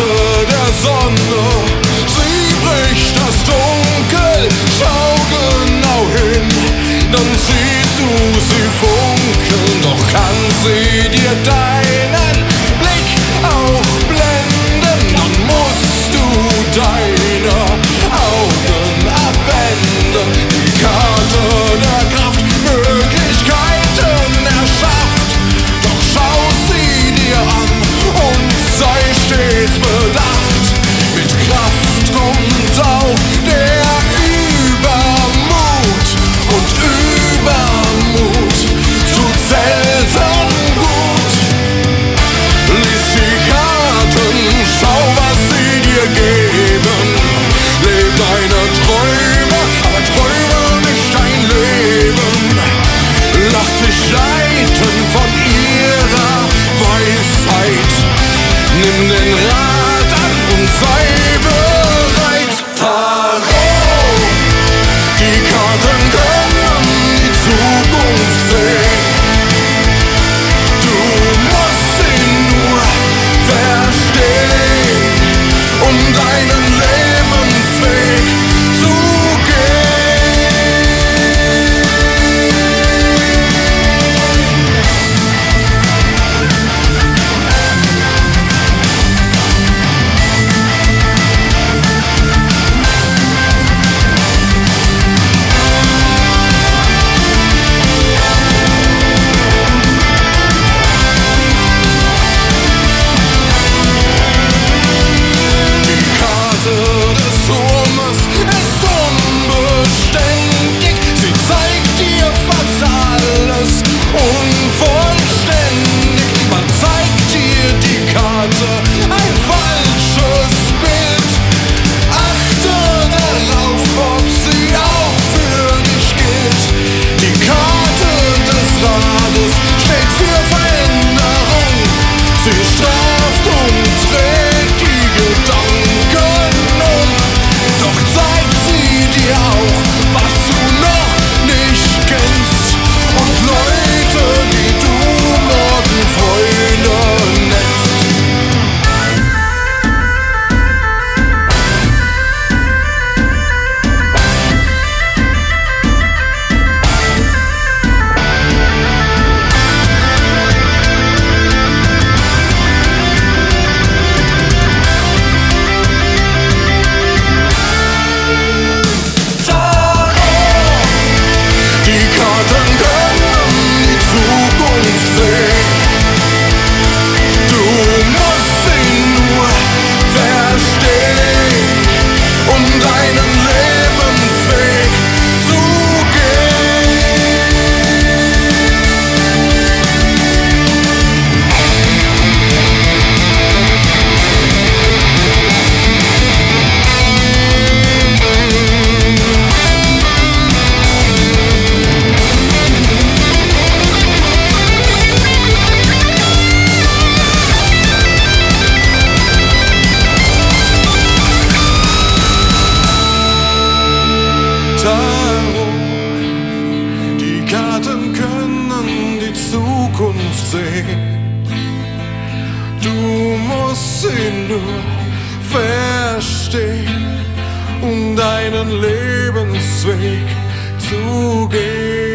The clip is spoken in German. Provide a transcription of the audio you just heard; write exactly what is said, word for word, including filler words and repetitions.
Karte der Sonne, sie bricht das Dunkel, schau genau hin, dann siehst du sie funkeln, doch kann sie dir deinen Blick auch blenden, dann musst du deine Augen abwenden. Die Karte der Kraft Möglichkeiten erschafft, doch schau sie dir an und sei stets bedacht. Mit Kraft kommt auch der Übermut, und Übermut tut selten gut. Lies die Karten, schau, was sie dir geben. Leb deine Träume, aber träume nicht dein Leben. Lass dich leiten von ihrer Weisheit. Nimm den Rat an und sei bereit. Tarot, die Karten können die Zukunft sehen. Du musst sie nur verstehen, um deinen Lebensweg zu Tarot, die Karten können die Zukunft sehen. Du musst sie nur verstehen, um deinen Lebensweg zu gehen.